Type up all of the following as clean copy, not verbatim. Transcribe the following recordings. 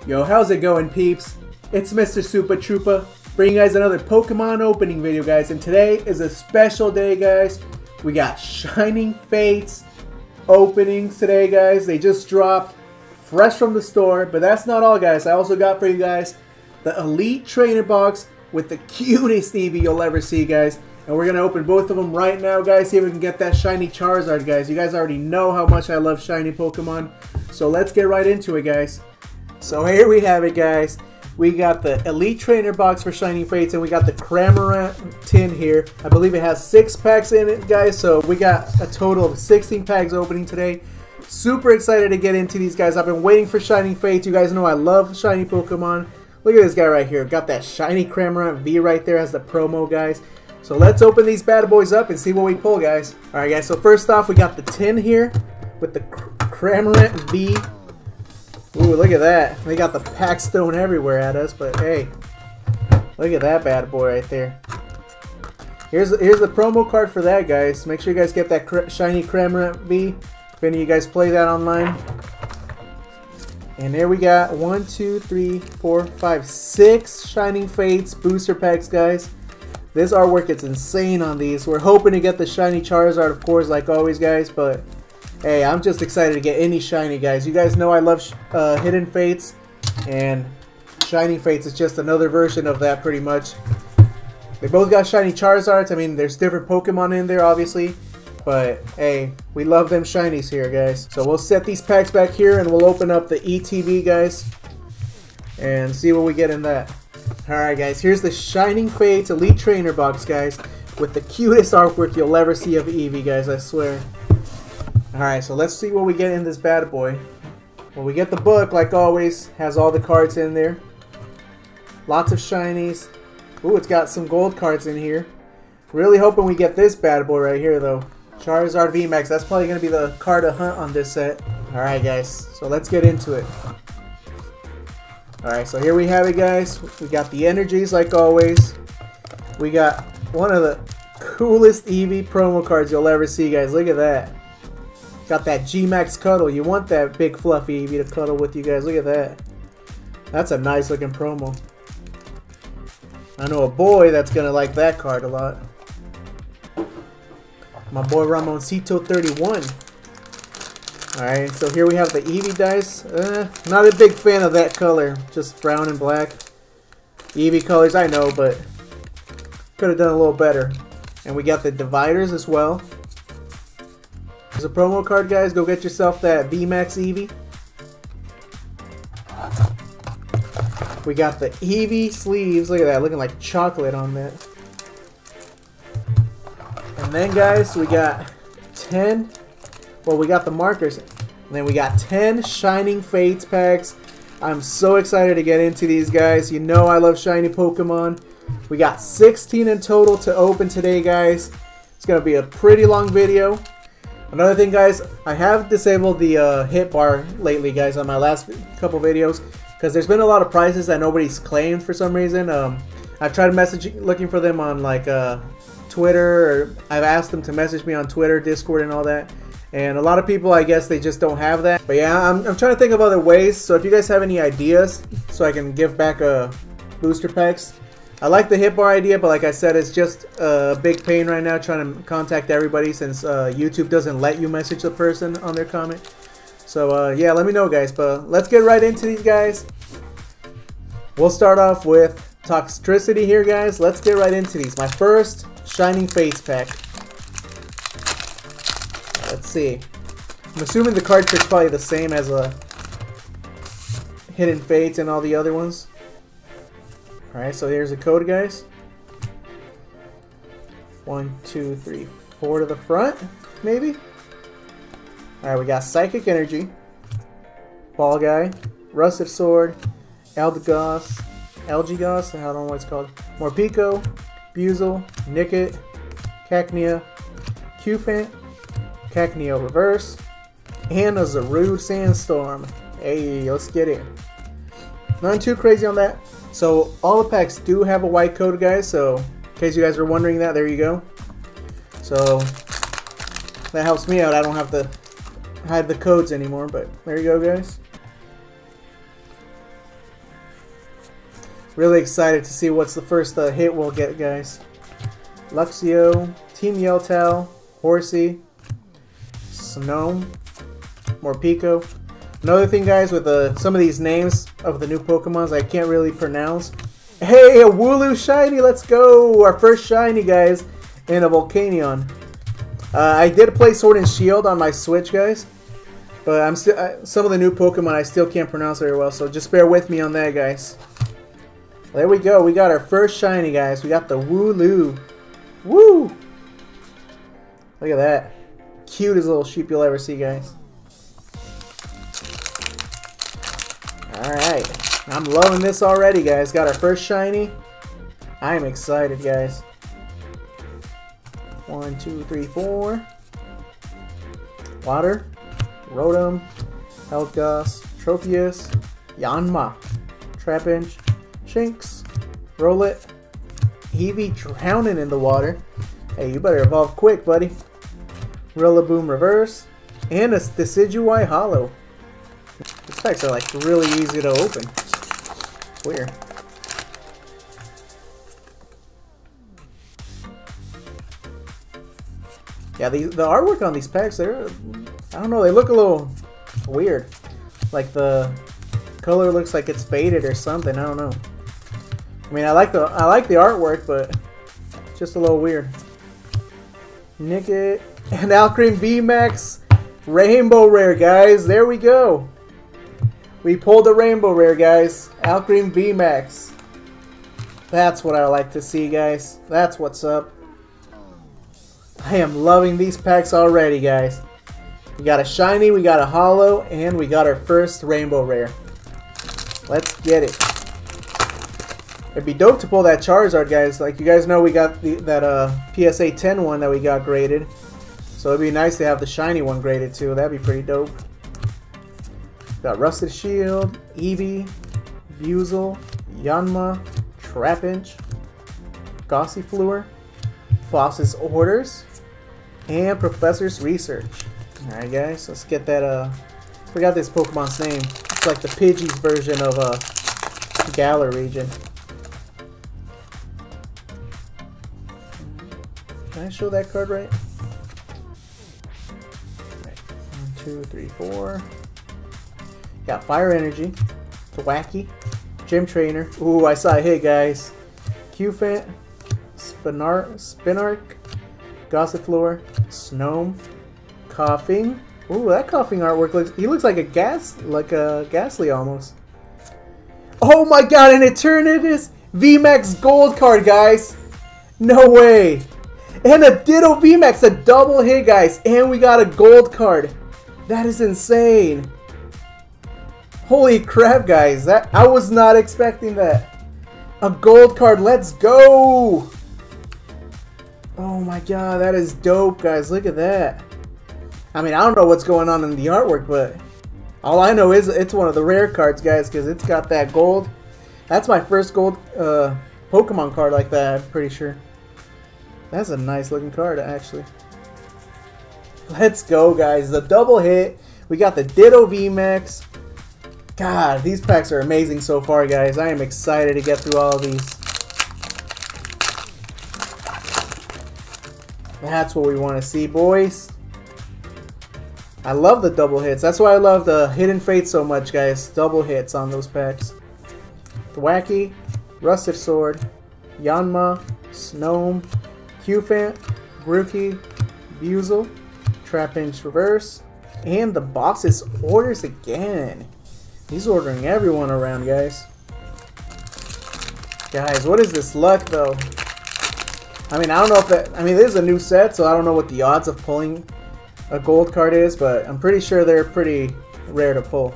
Yo, how's it going, peeps? It's Mr. Super Troopa, bringing you guys another Pokemon opening video, guys. And today is a special day, guys. We got Shining Fates openings today, guys. They just dropped fresh from the store. But that's not all, guys. I also got for you guys the Elite Trainer Box with the cutest Eevee you'll ever see, guys. And we're going to open both of them right now, guys. See if we can get that shiny Charizard, guys. You guys already know how much I love shiny Pokemon. So let's get right into it, guys. So here we have it, guys. We got the Elite Trainer Box for Shining Fates, and we got the Cramorant tin here. I believe it has 6 packs in it, guys. So we got a total of 16 packs opening today. Super excited to get into these, guys. I've been waiting for Shining Fates. You guys know I love shiny Pokemon. Look at this guy right here. Got that shiny Cramorant V right there as the promo, guys. So let's open these bad boys up and see what we pull, guys. Alright, guys. So first off, we got the tin here with the Cramorant V. Ooh, look at that. They got the packs thrown everywhere at us, but hey, look at that bad boy right there. Here's the promo card for that, guys. Make sure you guys get that shiny Cramorant V if any of you guys play that online. And there we got 1, 2, 3, 4, 5, 6 Shining Fates booster packs, guys. This artwork is insane on these. We're hoping to get the shiny Charizard, of course, like always, guys, but hey, I'm just excited to get any shiny, guys. You guys know I love Hidden Fates, and Shining Fates is just another version of that, pretty much. They both got shiny Charizards. I mean, there's different Pokemon in there, obviously, but hey, we love them shinies here, guys. So we'll set these packs back here, and we'll open up the ETB, guys, and see what we get in that. Alright, guys, here's the Shining Fates Elite Trainer Box, guys, with the cutest artwork you'll ever see of Eevee, guys, I swear. Alright, so let's see what we get in this bad boy. Well, we get the book, like always. Has all the cards in there. Lots of shinies. Ooh, it's got some gold cards in here. Really hoping we get this bad boy right here, though. Charizard VMAX. That's probably going to be the card to hunt on this set. Alright, guys. So let's get into it. Alright, so here we have it, guys. We got the energies, like always. We got one of the coolest Eevee promo cards you'll ever see, guys. Look at that. Got that G-Max cuddle. You want that big fluffy Eevee to cuddle with you guys. Look at that. That's a nice looking promo. I know a boy that's going to like that card a lot. My boy Ramoncito 31. Alright, so here we have the Eevee dice. Not a big fan of that color. Just brown and black. Eevee colors, I know, but could have done a little better. And we got the dividers as well. There's a promo card, guys. Go get yourself that VMAX Eevee. We got the Eevee sleeves. Look at that, looking like chocolate on that. And then, guys, we got 10. Well, we got the markers. And then we got 10 Shining Fates packs. I'm so excited to get into these, guys. You know I love shiny Pokemon. We got 16 in total to open today, guys. It's going to be a pretty long video. Another thing, guys, I have disabled the hit bar lately, guys, on my last couple videos, because there's been a lot of prizes that nobody's claimed for some reason. I've tried looking for them on like Twitter, or I've asked them to message me on Twitter, Discord, and all that. And a lot of people, I guess, they just don't have that. But yeah, I'm trying to think of other ways. So if you guys have any ideas, so I can give back booster packs. I like the hit bar idea, but like I said, it's just a big pain right now trying to contact everybody, since YouTube doesn't let you message the person on their comment. So yeah, let me know, guys. But let's get right into these, guys. We'll start off with Toxtricity here, guys. Let's get right into these. My first Shining Fates pack. Let's see. I'm assuming the card trick's probably the same as Hidden Fates and all the other ones. Alright, so here's the code, guys. 1, 2, 3, 4 to the front, maybe? Alright, we got Psychic Energy, Ball Guy, Rusted Sword, Eldegoss, Elgigoss, I don't know what it's called, Morpeko, Buizel, Nickit, Cacnea, Cufant, Cacnea Reverse, and a Zarude Sandstorm. Hey, let's get it. Nothing too crazy on that. So all the packs do have a white code, guys, so in case you guys were wondering that, there you go. So that helps me out. I don't have to hide the codes anymore, but there you go, guys. Really excited to see what's the first hit we'll get, guys. Luxio, Team Yellowtail, Horsey, Snow, more Pico. Another thing, guys, with some of these names of the new Pokemons I can't really pronounce. Hey, a Wooloo Shiny, let's go! Our first Shiny, guys, in a Volcanion. I did play Sword and Shield on my Switch, guys. But I'm still some of the new Pokemon I still can't pronounce very well, so just bear with me on that, guys. There we go. We got our first Shiny, guys. We got the Wooloo. Woo! Look at that. Cutest little sheep you'll ever see, guys. Alright. I'm loving this already, guys. Got our first Shiny. I am excited, guys. 1, 2, 3, 4. Water. Rotom. Eldegoss. Tropius. Yanma. Trapinch. Shinx. Rowlet. Eevee drowning in the water. Hey, you better evolve quick, buddy. Rillaboom Reverse. And a Decidueye Hollow. These packs are like really easy to open. It's weird. Yeah, the artwork on these packs, they're, I don't know, they look a little weird. Like the color looks like it's faded or something, I don't know. I mean, I like the artwork, but it's just a little weird. Nickit and Alcrene VMAX Rainbow Rare, guys. There we go. We pulled a Rainbow Rare, guys. Alcrene VMAX. That's what I like to see, guys. That's what's up. I am loving these packs already, guys. We got a Shiny, we got a Hollow, and we got our first Rainbow Rare. Let's get it. It'd be dope to pull that Charizard, guys. Like you guys know, we got that PSA 10 one that we got graded. So it'd be nice to have the Shiny one graded too. That'd be pretty dope. Got Rusted Shield, Eevee, Buizel, Yanma, Trapinch, Gossifleur, Boss's Orders, and Professor's Research. Alright, guys, let's get that, forgot this Pokemon's name. It's like the Pidgey's version of Galar region. Can I show that card right? Right. 1, 2, 3, 4. Got Fire Energy, Thwackey, Gym Trainer. Ooh, I saw a hit, guys. Qfant, Spinark, Gossifleur, Snom, Coughing. Ooh, that Coughing artwork he looks like a Ghastly almost. Oh my god, an Eternatus VMAX Gold card, guys. No way. And a Ditto VMAX, a double hit, guys. And we got a gold card. That is insane. Holy crap, guys. I was not expecting that. A gold card. Let's go. Oh my god, that is dope, guys. Look at that. I mean, I don't know what's going on in the artwork, but all I know is it's one of the rare cards, guys, because it's got that gold. That's my first gold Pokemon card like that, I'm pretty sure. That's a nice looking card, actually. Let's go, guys. The double hit. We got the Ditto VMAX. God, these packs are amazing so far, guys. I am excited to get through all of these. That's what we want to see, boys. I love the double hits. That's why I love the Hidden Fate so much, guys. Double hits on those packs. Thwackey, Rusted Sword, Yanma, Snom, Qfant, Grookey, Buizel, Trapinch Reverse, and the Boss's Orders again. He's ordering everyone around, guys. Guys, what is this luck, though? I mean, I don't know if that... I mean, this is a new set, so I don't know what the odds of pulling a gold card is, but I'm pretty sure they're pretty rare to pull.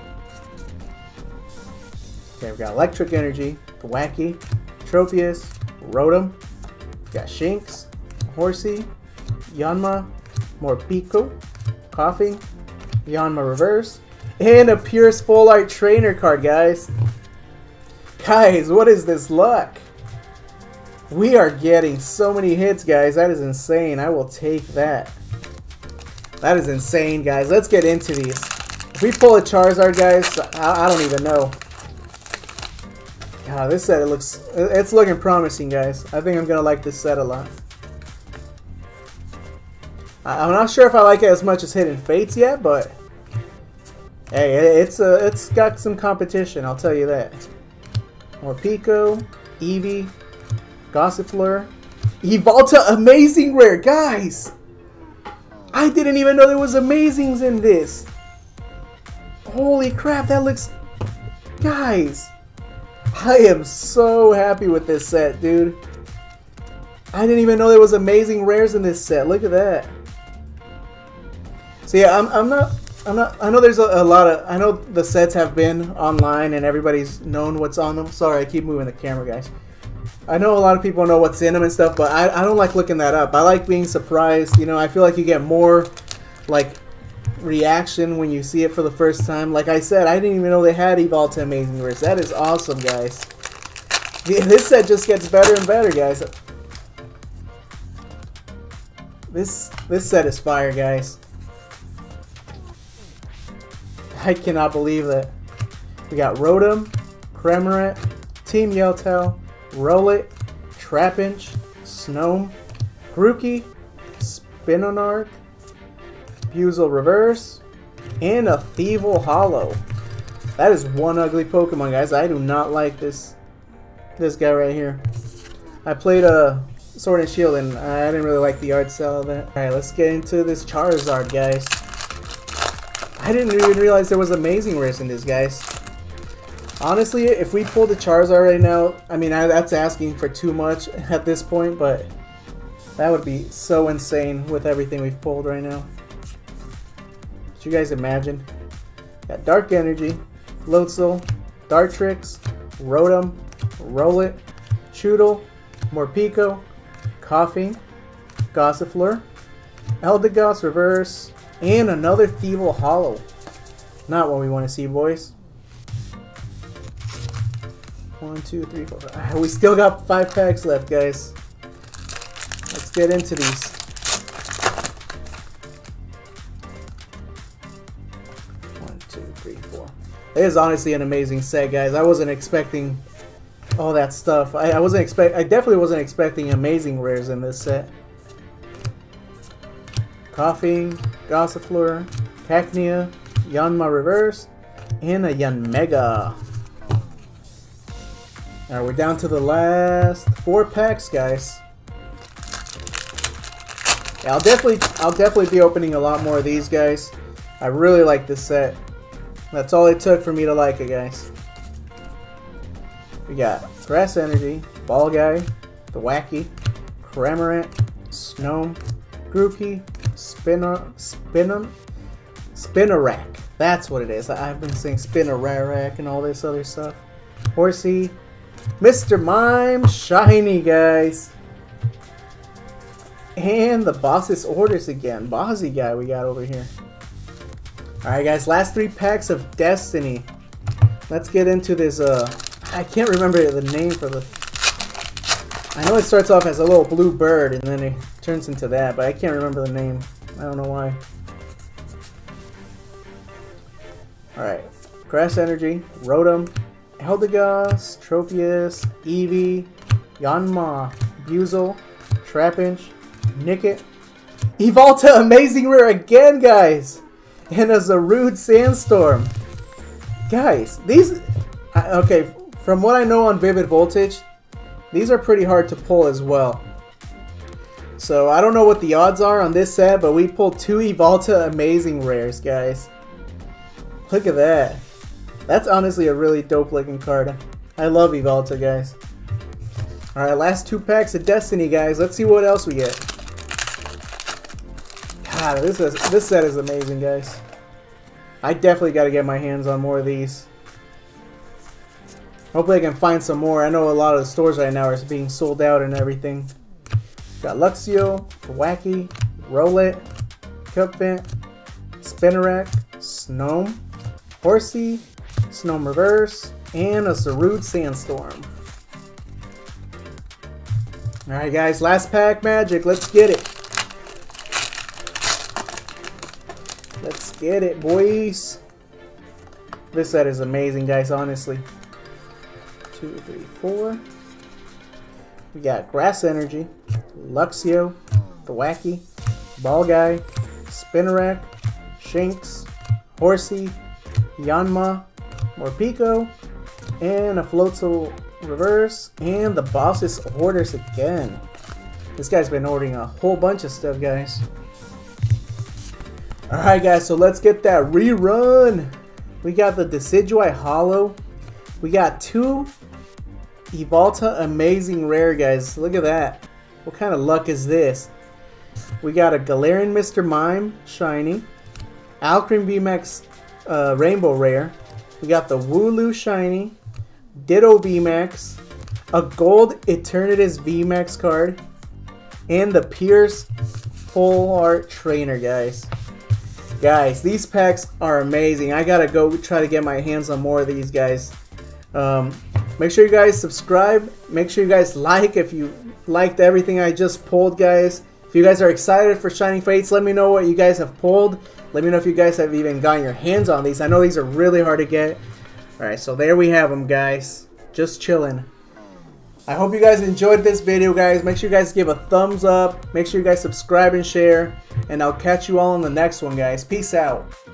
Okay, we've got Electric Energy, Thwackey, Tropius, Rotom, we've got Shinx, Horsey, Yanma, more Pico, Coughing, Yanma Reverse, and a Purest Full Art Trainer card, guys. Guys, what is this luck? We are getting so many hits, guys. That is insane. I will take that. That is insane, guys. Let's get into these. If we pull a Charizard, guys, I don't even know. This set, it's looking promising, guys. I think I'm gonna like this set a lot. I'm not sure if I like it as much as Hidden Fates yet, but hey, it's got some competition, I'll tell you that. More Pico, Eevee, Gossifleur, Evolta Amazing Rare, guys! I didn't even know there was Amazings in this. Holy crap, that looks... Guys, I am so happy with this set, dude. I didn't even know there was Amazing Rares in this set. Look at that. So yeah, I'm not. I know there's a lot of. I know the sets have been online and everybody's known what's on them. Sorry, I keep moving the camera, guys. I know a lot of people know what's in them and stuff, but I don't like looking that up. I like being surprised. You know, I feel like you get more like reaction when you see it for the first time. Like I said, I didn't even know they had Evolta Amazing Rares. That is awesome, guys. This set just gets better and better, guys. This set is fire, guys. I cannot believe that. We got Rotom, Cramorant, Team Yellowtail, Rowlet, Trapinch, Snom, Grookey, Spinonark, Buizel Reverse, and a Thievul Hollow. That is one ugly Pokemon, guys. I do not like this guy right here. I played Sword and Shield and I didn't really like the art style of that. Alright, let's get into this Charizard, guys. I didn't even realize there was Amazing Rares in this, guys. Honestly, if we pulled a Charizard right now, I mean, that's asking for too much at this point, but that would be so insane with everything we've pulled right now. Could you guys imagine? Got Dark Energy, Floatzel, Dartrix, Rotom, Rowlet, Choodle, Morpeko, Koffing, Gossifleur, Eldegoss Reverse, and another Thievul Hollow. Not what we want to see, boys. 1, 2, 3, 4, 5. We still got 5 packs left, guys. Let's get into these. One, two, three, four. It is honestly an amazing set, guys. I wasn't expecting all that stuff. I definitely wasn't expecting Amazing Rares in this set. Koffing, Gossifleur, Cacnea, Yanma Reverse, and a Yanmega. Alright, we're down to the last 4 packs, guys. Yeah, I'll definitely be opening a lot more of these, guys. I really like this set. That's all it took for me to like it, guys. We got Grass Energy, Ball Guy, the Wacky, Cramorant, Snom, Grookey, Spinarak. That's what it is. I've been saying Spinarak and all this other stuff. Horsey, Mr. Mime, Shiny, guys. And the Boss's Orders again. Bossy guy we got over here. Alright, guys. Last 3 packs of Destiny. Let's get into this. I can't remember the name for the... I know it starts off as a little blue bird and then it turns into that, but I can't remember the name. I don't know why. Alright. Grass Energy, Rotom, Eldegoss, Tropius, Eevee, Yanma, Buizel, Trapinch, Nickit, Evolta Amazing Rare again, guys! And a Zarude Sandstorm. Guys, these... Okay, from what I know on Vivid Voltage, these are pretty hard to pull as well. So I don't know what the odds are on this set, but we pulled 2 Evolta Amazing Rares, guys. Look at that. That's honestly a really dope looking card. I love Evolta, guys. Alright, last 2 packs of Destiny, guys. Let's see what else we get. God, this set is amazing, guys. I definitely got to get my hands on more of these. Hopefully I can find some more. I know a lot of the stores right now are being sold out and everything. Got Luxio, Wacky, Rowlet, Cupvent, Spinarak, Snom, Horsey, Snom Reverse, and a Zarude Sandstorm. Alright guys, last pack magic. Let's get it. Let's get it, boys. This set is amazing, guys, honestly. 2, 3, 4. We got Grass Energy, Luxio, Thwackey, Ball Guy, Spinarak, Shinx, Horsey, Yanma, Morpeko, and a Floatzel reverse, and the boss's orders again. This guy's been ordering a whole bunch of stuff, guys. Alright guys, so let's get that rerun. We got the Decidueye Hollow. We got 2 Evolta Amazing Rare, guys. Look at that. What kind of luck is this? We got a Galarian Mr. Mime Shiny, Alcrem VMAX Rainbow Rare. We got the Wooloo Shiny, Ditto VMAX, a Gold Eternatus VMAX card, and the Pierce Full Art Trainer, guys. Guys, these packs are amazing. I gotta go try to get my hands on more of these, guys. Make sure you guys subscribe. Make sure you guys like if you liked everything I just pulled, guys. If you guys are excited for Shining Fates, let me know what you guys have pulled. Let me know if you guys have even gotten your hands on these. I know these are really hard to get. Alright, so there we have them, guys. Just chilling. I hope you guys enjoyed this video, guys. Make sure you guys give a thumbs up. Make sure you guys subscribe and share. And I'll catch you all in the next one, guys. Peace out.